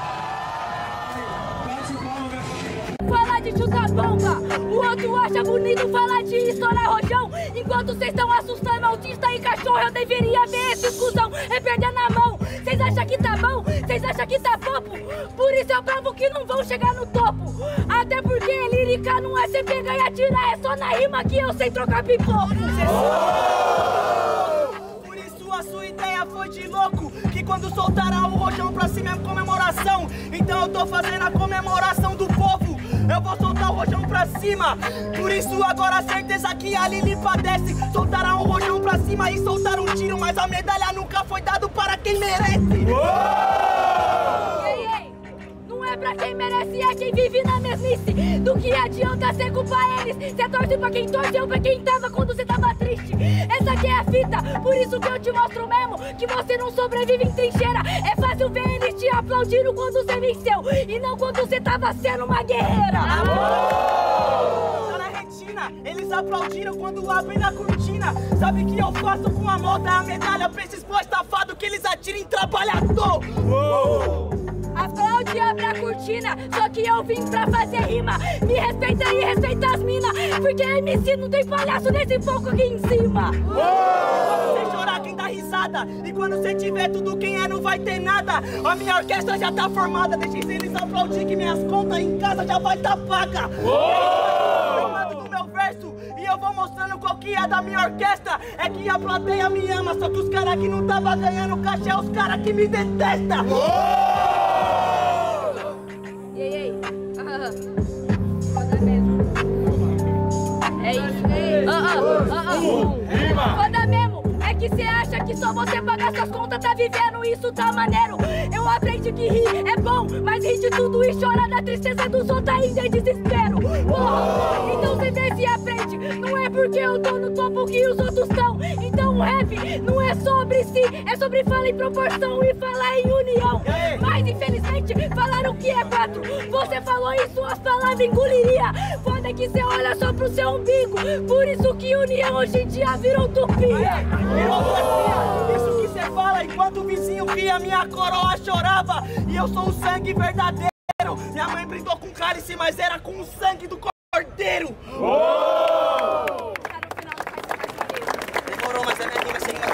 Fala de chutar bomba, o outro acha bonito falar de estourar rojão. Enquanto vocês estão assustando autista e cachorro, eu deveria ver esse cuzão é perder na mão. Vocês acham que tá bom? Vocês acham que tá fofo? Por isso eu provo que não vão chegar no topo. Até porque lírica não é você pegar e atirar, é só na rima que eu sei trocar pipoco. Por isso a sua ideia foi de louco, que quando soltará o rojão pra cima é comemoração. Então eu tô fazendo a comemoração do povo. Eu vou soltar o rojão pra cima. Por isso agora a certeza que a Lili padece. Soltaram o rojão pra cima e soltaram um tiro, mas a medalha nunca foi dado para quem merece. Ei, ei, não é pra quem merece, é quem vive na mesmice. Do que adianta ser culpa eles? Cê torce pra quem torce ou pra quem tava quando cê tava triste. Essa aqui é a fita, por isso que eu te mostro mesmo que você não sobrevive em trincheira. É fácil ver eles te aplaudindo quando cê venceu e não quando cê tava sendo uma guerreira. Tá na retina, eles aplaudiram quando abrem a cortina. Sabe o que eu faço com a moda? A medalha pra esses bois tafados que eles atiram em trabalhador. Aplaude, abre a cortina, só que eu vim pra fazer rima. Me respeita e respeita as minas, porque MC não tem palhaço nesse palco aqui em cima. Quando você chorar, quem dá risada, e quando você tiver tudo quem é, não vai ter nada. A minha orquestra já tá formada, deixem eles aplaudir que minhas contas em casa já vai tá paga. Eu mando no meu verso e eu vou mostrando qual que é da minha orquestra. É que a plateia me ama, só que os caras que não tava ganhando cachê é os caras que me detestam. Ei, foda mesmo. É isso. Foda mesmo. É que cê acha que só você pagar suas contas tá vivendo, isso tá maneiro. Eu aprendi que rir é bom, mas rir de tudo e chorar da tristeza dos outros ainda é desespero. Porra, então cê desce e aprende. Não é porque eu tô no topo que os outros estão. Então o rap não é sobre si, é sobre falar em proporção e falar em união. Mas infelizmente falaram que é 4. Você falou e suas palavras engoliria. Foda que cê olha só pro seu umbigo, por isso que união hoje em dia virou utopia. Isso que cê fala enquanto o vizinho via minha coroa chorava. E eu sou o sangue verdadeiro. Minha mãe brindou com cálice, mas era com o sangue do cordeiro. Demorou, mas a minha rima sem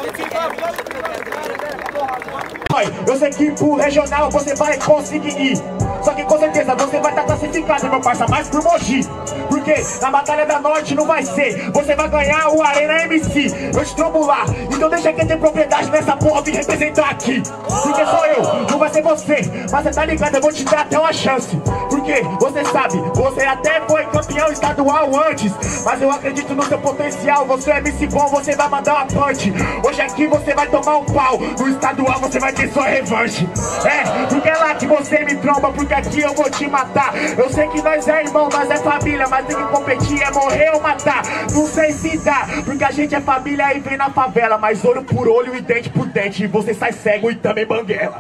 eu sei que pro regional você vai conseguir ir. Só que com certeza você vai estar classificado, meu parça, mais por Mogi. Porque na Batalha da Norte não vai ser. Você vai ganhar o Arena MC. Eu te trombo lá. Então deixa quem tem propriedade nessa porra vir representar aqui. Porque sou eu, não vai ser você. Mas você tá ligado, eu vou te dar até uma chance. Porque você sabe, você até foi campeão estadual antes. Mas eu acredito no seu potencial. Você é MC bom, você vai mandar uma punch. Hoje aqui você vai tomar um pau. No estadual você vai ter sua revanche. É, porque é lá que você me tromba. Porque aqui eu vou te matar. Eu sei que nós é irmão, nós é família, mas tem que competir, é morrer ou matar. Não sei se dá, porque a gente é família e vem na favela. Mas olho por olho e dente por dente, e você sai cego e também banguela.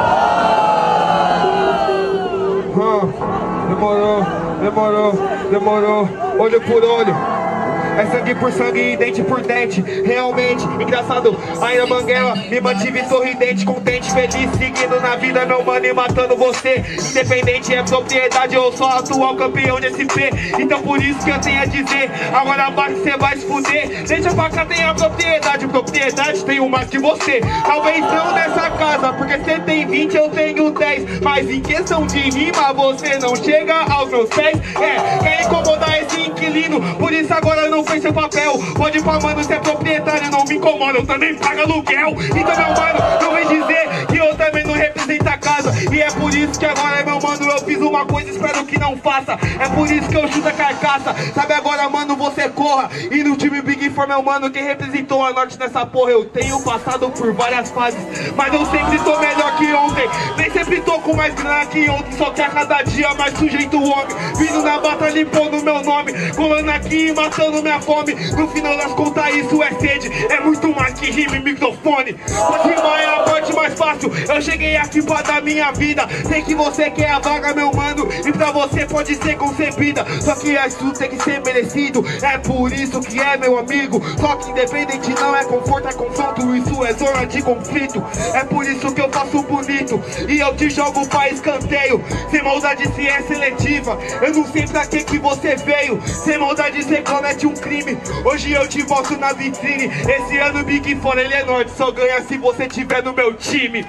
Demorou, olho por olho. É sangue por sangue e dente por dente. Realmente, engraçado, ainda Banguela me mantive sorridente, contente, feliz, seguindo na vida, meu mano, e matando você. Independente é propriedade, eu sou atual campeão de SP. Então por isso que eu tenho a dizer, agora bate, cê vai se fuder. Deixa pra cá, tem a propriedade, propriedade tenho mais que você. Talvez não nessa casa, porque cê tem 20, eu tenho 10. Mas em questão de rima, você não chega aos meus pés. É, quer incomodar esse inquilino, por isso agora não fez seu papel. Pode ir mano, você é proprietário, não me incomoda, eu também pago aluguel. Então meu mano, não vem dizer que eu eu também não represento a casa. E é por isso que agora, meu mano, eu fiz uma coisa, espero que não faça. É por isso que eu chuto a carcaça. Sabe agora, mano, você corra. E no time Big Four, meu mano, quem representou a Norte nessa porra? Eu tenho passado por várias fases, mas eu sempre tô melhor que ontem. Nem sempre tô com mais grana que ontem, só que a cada dia mais sujeito o homem. Vindo na batalha e pondo meu nome, colando aqui e matando minha fome. No final das contas isso é sede, é muito mais que rima e microfone. Mas rimar é a parte mais fácil, eu cheguei aqui pra dar minha vida. Sei que você quer a vaga, meu mano, e pra você pode ser concebida, só que isso tem que ser merecido. É por isso que é meu amigo, só que independente não é conforto, é confronto, isso é zona de conflito. É por isso que eu faço bonito e eu te jogo pra escanteio. Sem maldade se é seletiva, eu não sei pra que você veio. Sem maldade você comete um crime, hoje eu te boto na vitrine. Esse ano o Big Four ele é norte, só ganha se você tiver no meu time.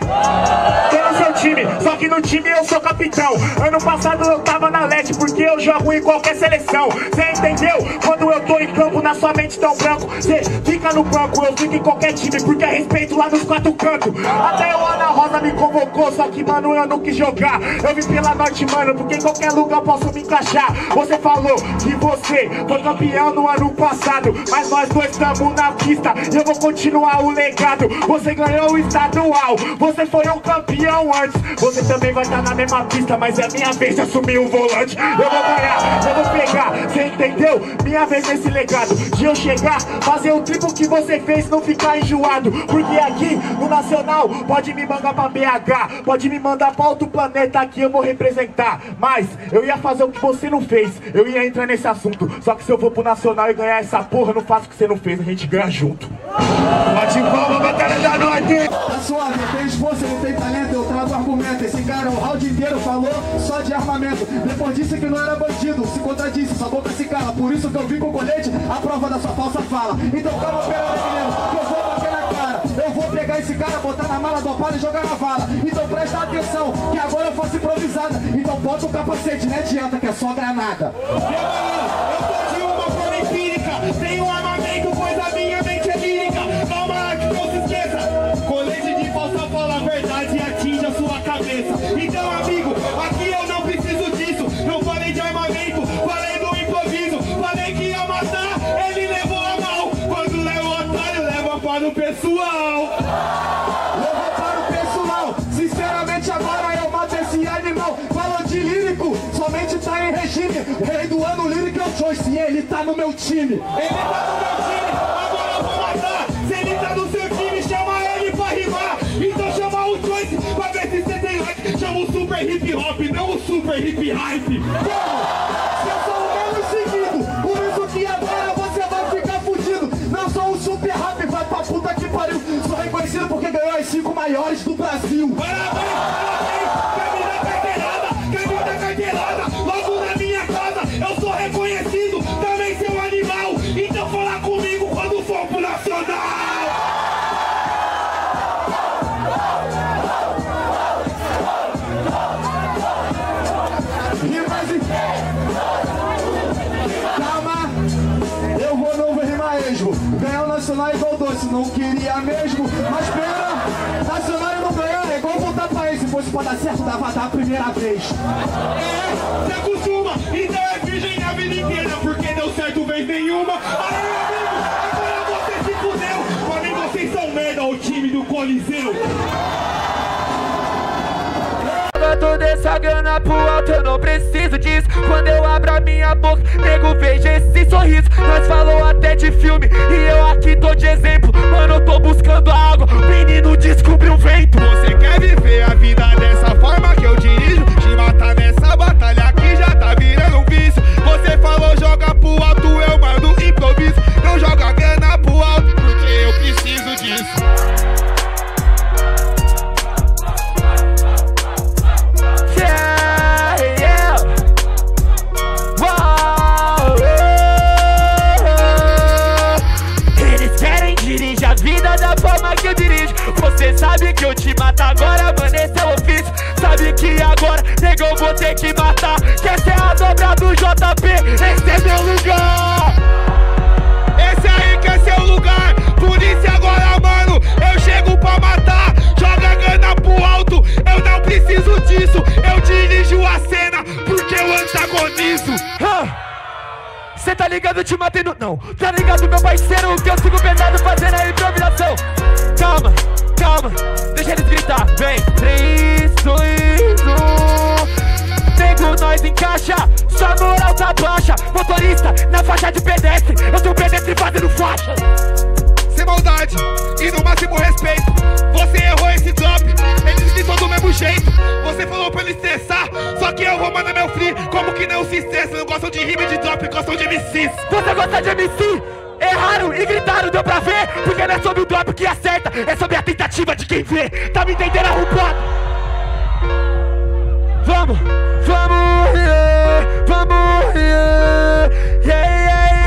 Tô no seu time, só que no time eu sou capitão. Ano passado eu tava na LED porque eu jogo em qualquer seleção. Cê entendeu? Quando eu tô em campo na sua mente tão branco, cê fica no banco, eu fico em qualquer time porque é respeito lá nos quatro cantos. Até o Ana Rosa me convocou, só que mano eu não quis jogar. Eu vim pela Norte, mano, porque em qualquer lugar eu posso me encaixar. Você falou que você foi campeão no ano passado, mas nós dois estamos na pista e eu vou continuar o legado. Você ganhou o estadual, você foi um campeão antes. Você também vai estar na mesma pista, mas é minha vez de assumir o volante. Eu vou ganhar, eu vou pegar, você entendeu? Minha vez nesse legado, de eu chegar, fazer o triplo que você fez, não ficar enjoado. Porque aqui no Nacional, pode me mandar pra BH, pode me mandar pra outro planeta, aqui eu vou representar. Mas eu ia fazer o que você não fez, eu ia entrar nesse assunto. Só que se eu for pro Nacional e ganhar essa porra, eu não faço o que você não fez, a gente ganha junto. Bate palma, batalha da Norte. Tá suave, tem esforço, não tem talento, eu trago argumento. Esse cara o round inteiro falou só de armamento. Depois disse que não era bandido, se contradisse, sua boca se cala. Por isso que eu vim com o colete, a prova da sua falsa fala. Então calma, pera aí, menino, que eu vou bater na cara. Eu vou pegar esse cara, botar na mala do opala e jogar na vala. Então presta atenção, que agora eu faço improvisada. Então bota o capacete, não adianta que é só granada. Eu tô de uma forma empírica, tenho armamento, pois a minha mente é lírica. Calma lá que não se esqueça, colete de falsa fala a verdade e atinge a sua cabeça. Então amigo, aqui eu não preciso disso. Não falei de armamento, falei do improviso. Falei que ia matar, ele levou a mal. Quando leva o otário, leva para o pessoal. Levou para o pessoal, sinceramente agora eu mato esse animal. Falou de lírico, somente tá em regime. Rei do ano lírico é o Joyce e ele tá no meu time. Ele tá no meu time, agora eu vou matar. Se ele tá no seu time, chama ele pra rimar. Então chama o Joyce pra ver se você tem like. Chama o super hip hop, não o super hip hype. Eu sou o menos seguido, por isso que agora você vai ficar fudido. Não sou um super rap, vai pra puta que pariu. Sou reconhecido porque ganhou as 5 maiores do Brasil. Parabéns, quer me dar carteirada, logo na minha casa, eu sou reconhecido, também seu animal, então fala comigo quando for pro Nacional. Calma, eu vou não vou rimar esmo. Ganhar o Nacional é igual doce, não queria mesmo. Mas pena, Nacional eu não ganhar é igual voltar pra ele. Se fosse pra dar certo, dava dar a primeira vez. É, se acostuma, então é virgem a vida inteira, porque deu certo vez nenhuma. Aí amigo, agora você se fudeu. Pra mim vocês são merda, o time do Coliseu. Toda essa grana pro alto, eu não preciso disso. Quando eu abro a minha boca, nego, veja esse sorriso. Nós falou até de filme e eu aqui tô de exemplo. Mano, eu tô buscando a água, menino descobre o vento. Você quer viver a vida dessa forma que eu dirijo? Te matar nessa batalha que já tá virando um vício. Você falou joga pro alto, eu mando improviso. Não joga a grana pro alto porque eu preciso disso. Da forma que eu dirijo, você sabe que eu te mato agora, mano, esse é o ofício. Sabe que agora, nego, eu vou ter que matar. Quer ser a dobra do JP, esse é meu lugar. Esse aí quer ser o lugar, por isso agora, mano, eu chego pra matar. Joga a grana pro alto. ligado, te matei no... Não, tá ligado, meu parceiro, que eu sigo pesado fazendo a improvisação. Calma, calma, deixa eles gritar. Vem, 3, 2, 1. Nego, nós encaixa, sua moral tá baixa. Motorista, na faixa de pedestre, eu sou pedestre fazendo faixa. Sem maldade e no máximo respeito, você errou esse drop, eles ficam do mesmo jeito. Você falou pra ele estressar, só que eu vou mandar meu free. Como que não se estressa, não gostam de rima e de drop, gostam de MCs. Você gosta de MC? Erraram e gritaram, deu pra ver. Porque não é sobre o drop que acerta, é sobre a tentativa de quem vê. Tá me entendendo, arrombado? Vamos, vamos, yeah, vamos, yeah, yeah, yeah,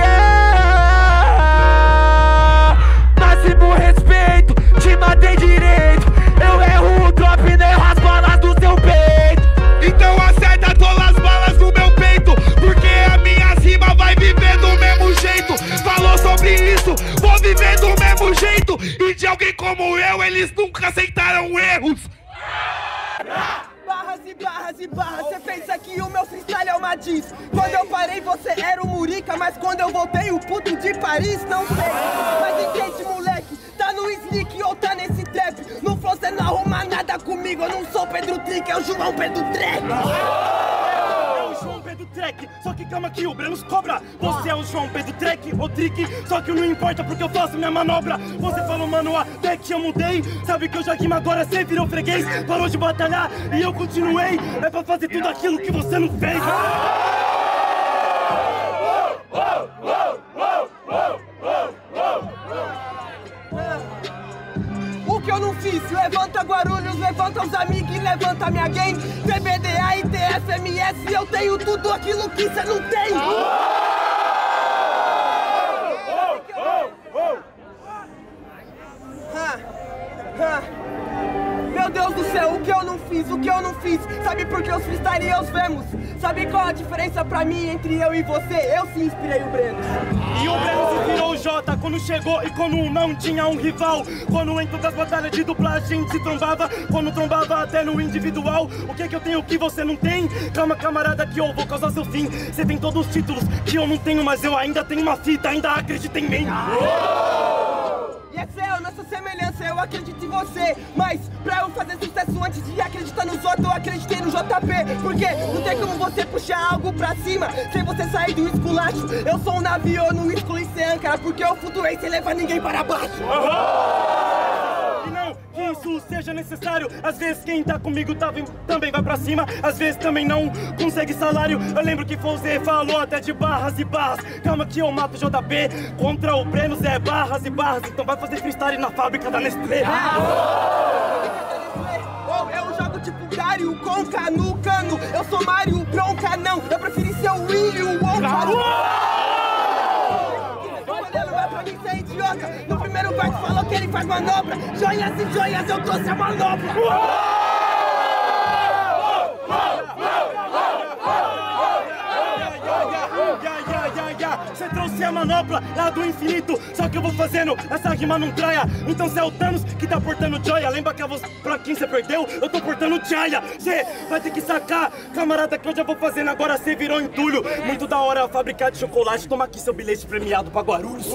yeah. Máximo respeito, te matei direito. Eu erro o drop e não erro as balas do seu peito. Então acerta todas as balas no meu peito, porque a minha rima vai viver do mesmo jeito. Falou sobre isso, vou viver do mesmo jeito. E de alguém como eu, eles nunca aceitaram erros. Barras e barras e barras, cê pensa que o meu freestyle é uma diz. Quando eu parei você era o Murica, mas quando eu voltei o puto de Paris, não sei. Mas entende, moleque, tá no sneak ou tá nesse trap. No flow cê não arruma nada comigo, eu não sou Pedro Trick, é o João Pedro Trek. É o João Pedro Trek, só que calma que o Brenos cobra. Você é o João Pedro Trek ou Trick, só que não importa porque eu faço minha manobra. Você falou, mano, até que eu mudei. Sabe que eu já rimo agora, cê virou freguês. Parou de batalhar e eu continuei. É pra fazer tudo aquilo que você não fez. O que eu não fiz? Levanta Guarulhos, levanta os amigos e levanta minha gang. TBDA e TFMS, eu tenho tudo aquilo que cê não tem. Meu Deus do céu, o que eu não fiz, o que eu não fiz. Sabe por que os freestyle os vemos? Sabe qual a diferença pra mim entre eu e você? Eu sim inspirei o Breno. E o Breno se virou o Jota quando chegou e quando não tinha um rival. Quando em todas as batalhas de dupla a gente se trombava. Quando trombava até no individual. O que eu tenho que você não tem? Calma, camarada, que eu vou causar seu fim. Você tem todos os títulos que eu não tenho, mas eu ainda tenho uma fita, ainda acredita em mim. E é céu, nossa semelhança, eu acredito em você. Mas pra eu fazer sucesso antes de acreditar nos outros, eu acreditei no JP. Porque não tem como você puxar algo pra cima sem você sair do esculacho. Eu sou um navio no esculo e sem âncora, porque eu flutuei sem levar ninguém para baixo. E não que isso seja necessário. Às vezes quem tá comigo também vai pra cima. Às vezes também não consegue salário. Eu lembro que você falou até de barras e barras. Calma que eu mato o JP. Contra o Breno é barras e barras. Então vai fazer freestyle na fábrica da Nestlé. Eu jogo tipo Dario, Conca no cano. Eu sou Mario, bronca não. Eu preferi ser o Willy, o Wonka. Vai pra mim ser idiota. No primeiro verso falou que ele faz manobra. Joias e joias, eu trouxe a manobra. Você trouxe a manopla lá do infinito. Só que eu vou fazendo essa rima não traia. Então cê é o Thanos que tá portando joia. Lembra que pra quem cê perdeu, eu tô portando joia. Cê vai ter que sacar, camarada, que eu já vou fazendo. Agora cê virou entulho. Muito da hora fabricar de chocolate. Toma aqui seu bilhete premiado pra Guarulhos.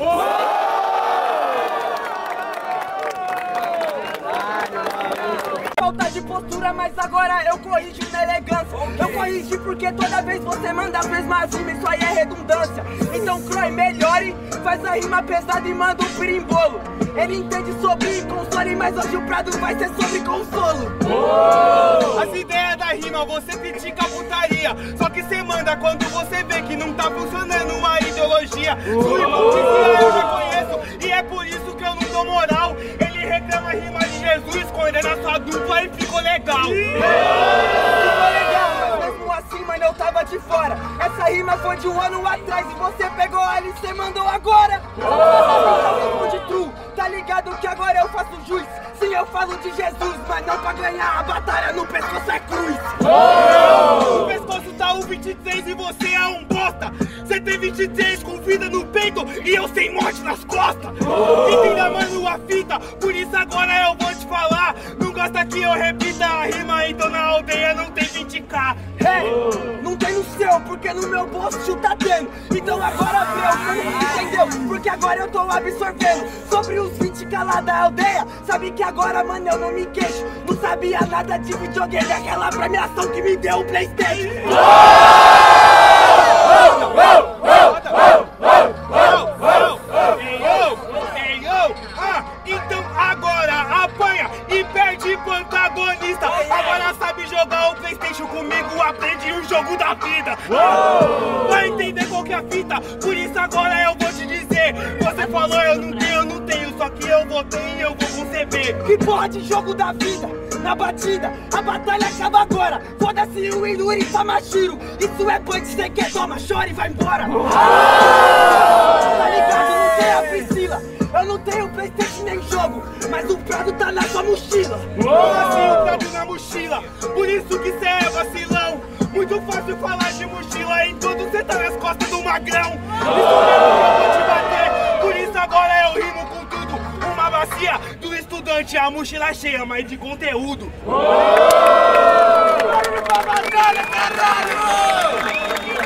Falta de postura, mas agora eu corrijo na elegância. Eu corrigi porque toda vez você manda a mesma rima, isso aí é redundância. Então Croy, melhore, faz a rima pesada e manda um pirimbolo. Ele entende sobre console, mas hoje o Prado vai ser sobre consolo. As ideias da rima, você critica a putaria. Só que cê manda quando você vê que não tá funcionando uma ideologia. Sua hipocrisia eu já conheço e é por isso que eu não dou moral. Ele reclama a rima de Jesus, coordena sua dupla e ficou legal. Ficou legal, mas mesmo assim, mano, eu tava de fora. Essa rima foi de 1 ano atrás e você pegou ela e cê mandou agora. De true, tá ligado que agora eu faço juiz. Sim, eu falo de Jesus, mas não pra ganhar a batalha no pescoço é cruz. No pescoço tá o 23 e você é um bosta. Você tem 23 com vida no peito e eu sem morte nas costas. Entenda, mano, a fita, por isso agora eu vou te falar. Não gosta que eu repita a rima, então na aldeia não tem 20k. Não tem no seu, porque no meu bolso tá tendo. Então agora vê, você não entendeu, porque agora eu tô absorvendo. Sobre os 20 k da aldeia, sabe que agora, mano, eu não me queixo. Não sabia nada de videogame, aquela premiação que me deu o PlayStation. Então agora apanha e perde pro antagonista. Agora sabe jogar o PlayStation comigo, aprende o jogo da vida. Vai entender qual que é a fita, por isso agora eu vou te dizer. Você falou eu não tenho, só que eu vou ter e eu vou conceber. Que porra de jogo da vida, na batida, a batalha acaba agora. Foda-se o Inuri Tamashiro, isso é punch, cê quer, toma, chora e vai embora. Tá ligado, não tem a Priscila. Eu não tenho PlayStation nem jogo, mas o prado tá na sua mochila. Assim o prado na mochila, por isso que cê é vacilão. Muito fácil falar de mochila, enquanto cê tá nas costas do magrão. Isso mesmo que eu vou te bater, por isso agora eu rimo com tudo. Uma bacia do estudante, a mochila cheia, mas de conteúdo. Barulho pra batalha, caralho!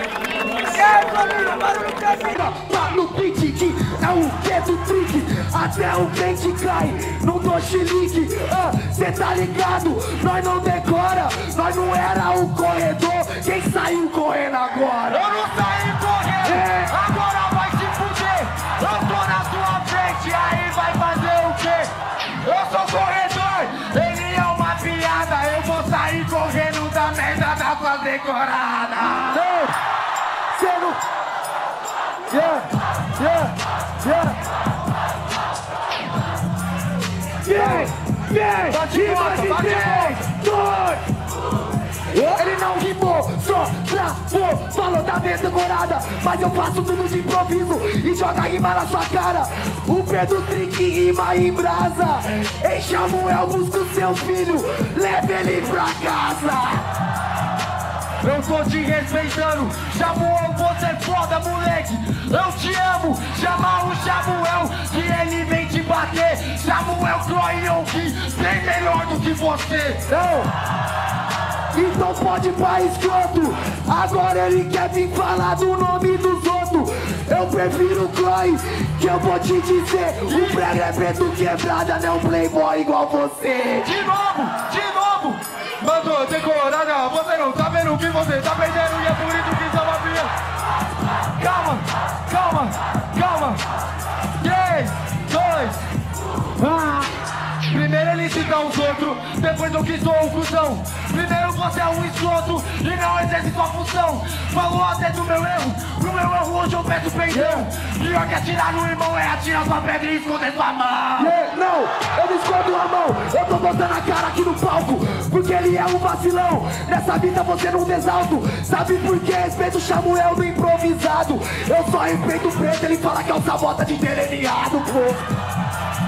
Barulho pra vida! Tá no beat que é o que do trick, até o crente cai, não dou chilique. Cê tá ligado, nós não decora, nós não era o corredor, quem saiu correndo agora? Eu não saí correndo, agora vai se fuder. Eu tô na sua frente, aí vai fazer o quê? Eu sou corredor, ele é uma piada, eu vou sair correndo da merda da sua decorada. Cê não... Vem, rima de 3, 2. Ele não rimou, só travou, falou da vez decorada, mas eu faço tudo de improviso e joga rima na sua cara. O Pedro Trick rima em brasa. Ei, Samuel, busca o seu filho, leve ele pra casa. Eu tô te respeitando, Samuel, você é foda, moleque. Eu te amo, chama o Samuel, que ele vem te bater. Samuel Croion, que bem melhor do que você. Então pode ir pra escroto, agora ele quer vir falar do nome dos outros. Eu prefiro o Croy, que eu vou te dizer, o prego é preto quebrada, não playboy igual você. De novo, mandou decorada, você não tá vendo que você tá perdendo e é por isso que só vazia. Calma, 3, 2, Primeiro ele cita os outros, depois eu que sou o cuzão. Primeiro você é um escroto e não exerce sua função. Falou até do meu erro, no meu erro hoje eu peço perdão. Pior que atirar no irmão é atirar sua pedra e esconder sua mão. Não, eu não escondo a mão, eu tô botando a cara aqui no palco, porque ele é um vacilão. Nessa vida você não desalto, sabe por que respeito o Samuel no improvisado? Eu só respeito o preto, ele fala que é o sabota de delineado, pô.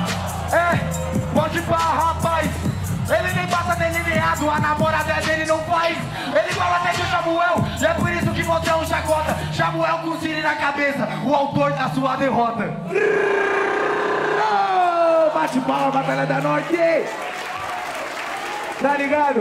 Pode pá, rapaz, ele nem passa delineado, a namorada dele não faz. Ele fala até de Samuel, e é por isso que você é um chacota. Samuel com Siri na cabeça, o autor da sua derrota. Bate palma, Batalha da Norte. Tá ligado?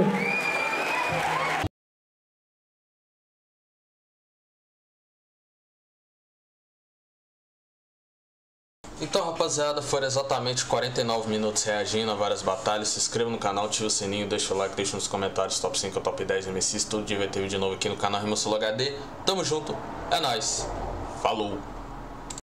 Então, rapaziada, foram exatamente 49 minutos reagindo a várias batalhas. Se inscreva no canal, ative o sininho, deixa o like, deixa nos comentários top 5 ou top 10 MCs. Todo dia vai ter vídeo novo aqui no canal Rima Sul HD. Tamo junto, é nóis, falou!